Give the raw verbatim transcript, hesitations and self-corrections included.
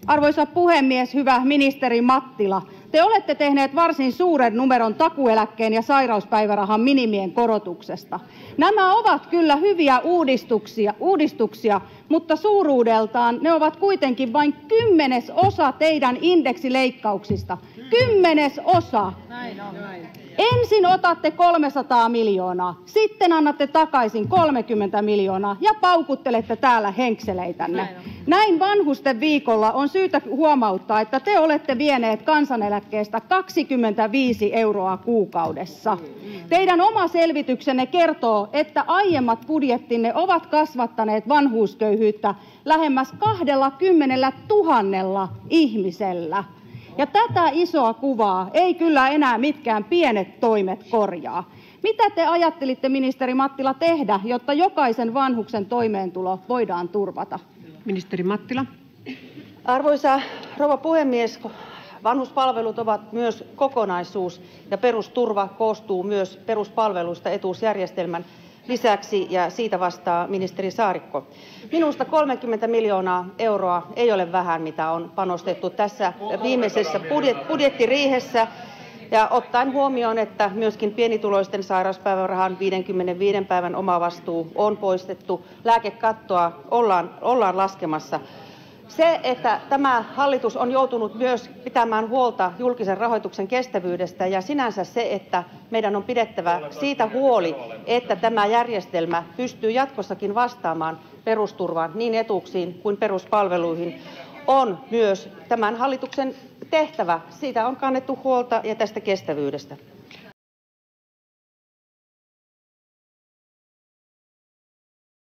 Arvoisa puhemies, hyvä ministeri Mattila, te olette tehneet varsin suuren numeron takuueläkkeen ja sairauspäivärahan minimien korotuksesta. Nämä ovat kyllä hyviä uudistuksia, uudistuksia, mutta suuruudeltaan ne ovat kuitenkin vain kymmenesosa teidän indeksileikkauksista. Kymmenesosa. Ensin otatte kolmesataa miljoonaa, sitten annatte takaisin kolmekymmentä miljoonaa ja paukuttelette täällä henkseleitänne. Näin vanhusten viikolla on syytä huomauttaa, että te olette vieneet kansaneläkkeestä kaksikymmentäviisi euroa kuukaudessa. Teidän oma selvityksenne kertoo, että aiemmat budjettinne ovat kasvattaneet vanhuusköyhyyttä lähemmäs kahdellakymmenellä tuhannella ihmisellä. Ja tätä isoa kuvaa ei kyllä enää mitkään pienet toimet korjaa. Mitä te ajattelitte, ministeri Mattila, tehdä, jotta jokaisen vanhuksen toimeentulo voidaan turvata? Ministeri Mattila. Arvoisa rouva puhemies, vanhuspalvelut ovat myös kokonaisuus ja perusturva koostuu myös peruspalveluista etuusjärjestelmän lisäksi ja siitä vastaa ministeri Saarikko. Minusta kolmekymmentä miljoonaa euroa ei ole vähän, mitä on panostettu tässä viimeisessä budjettiriihessä. Ja ottaen huomioon, että myöskin pienituloisten sairauspäivärahan viidenkymmenenviiden päivän omavastuu on poistettu, lääkekattoa ollaan, ollaan laskemassa. Se, että tämä hallitus on joutunut myös pitämään huolta julkisen rahoituksen kestävyydestä ja sinänsä se, että meidän on pidettävä siitä huoli, että tämä järjestelmä pystyy jatkossakin vastaamaan perusturvaan niin etuuksiin kuin peruspalveluihin, on myös tämän hallituksen tehtävä. Siitä on kannettu huolta ja tästä kestävyydestä.